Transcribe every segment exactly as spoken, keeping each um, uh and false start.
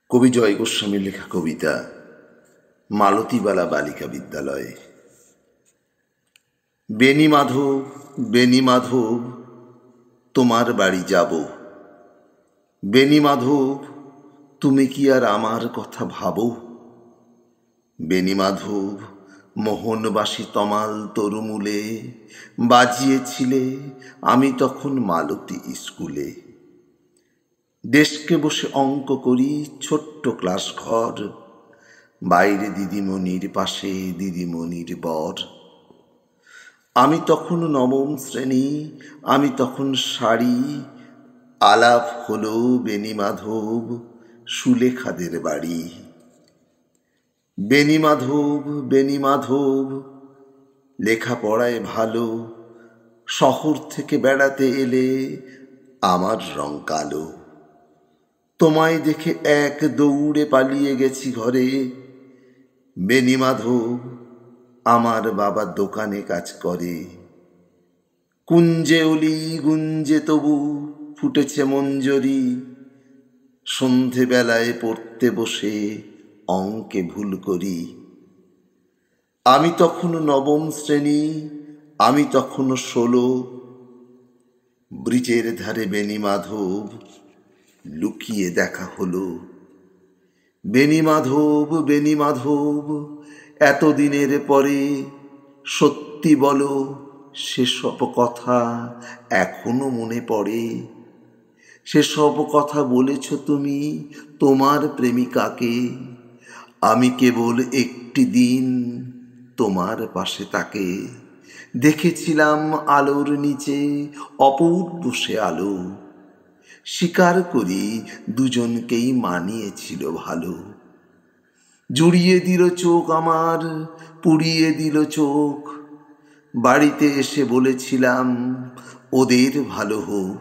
কবি জয় গোস্বামীর লেখা কবিতা মালতীবালা বালিকা বিদ্যালয়ে। বেণী মাধব, বেণী মাধব, তোমার বাড়ি যাব। বেণী মাধব, তুমি কি আর আমার কথা ভাবো? বেণী মাধব, মোহনবাসী তমাল তরুমূলে বাজিয়েছিলে আমি তখন মালতী স্কুলে। ডেস্কে বসে অঙ্ক করি, ছোট্ট ক্লাস ঘর, বাইরে দিদিমণির পাশে দিদিমণির বর। আমি তখন নবম শ্রেণী, আমি তখন শাড়ি, আলাপ হলো বেণী মাধব সুলেখাদের বাড়ি। বেণী মাধব, বেণী মাধব, লেখাপড়ায় ভালো, শহর থেকে বেড়াতে এলে আমার রং কালো। তোমায় দেখে এক দৌড়ে পালিয়ে গেছি ঘরে। বেণী মাধব, আমার বাবা দোকানে কাজ করে। কুঞ্জে অলি গুঞ্জে তবু ফুটেছে মঞ্জরি, সন্ধেবেলায় পড়তে বসে অঙ্কে ভুল করি। আমি তখন নবম শ্রেণী, আমি তখন ষোলো, ব্রিজের ধারে বেণী মাধব লুকিয়ে দেখা হলো। বেণী মাধব, বেণী মাধব, এতদিনের পরে সত্যি বলো, সেসব কথা এখনো মনে পড়ে? সেসব কথা বলেছ তুমি তোমার প্রেমিকাকে। আমি কেবল একটি দিন তোমার পাশে তাকে দেখেছিলাম আলোর নিচে, অপূর্ব সে আলো। স্বীকার করি দুজনকেই মানিয়েছিল ভালো। জুড়িয়ে দিল চোখ আমার, পুড়িয়ে দিল চোখ। বাড়িতে এসে বলেছিলাম ওদের ভালো হোক।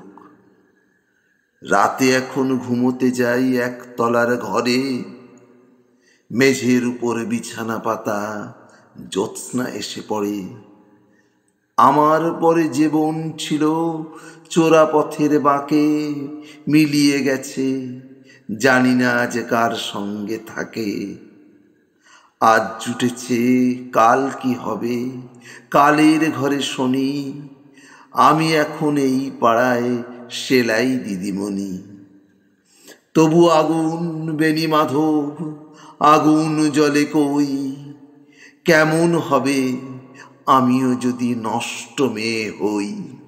রাতে এখন ঘুমোতে যাই এক তলার ঘরে, মেঝের উপর বিছানা পাতা, জ্যোৎস্না এসে পড়ে। আমার পরে যে বোন ছিল চোরা পথের বাঁকে মিলিয়ে গেছে, জানি না যে কার সঙ্গে থাকে। আজ জুটেছে, কাল কি হবে, কালের ঘরে শনি। আমি এখন এই পাড়ায় সেলাই দিদিমণি। তবু আগুন বেণী মাধব, আগুন জ্বলে কই। কেমন হবে আমিও যদি নষ্ট মেয়ে হই।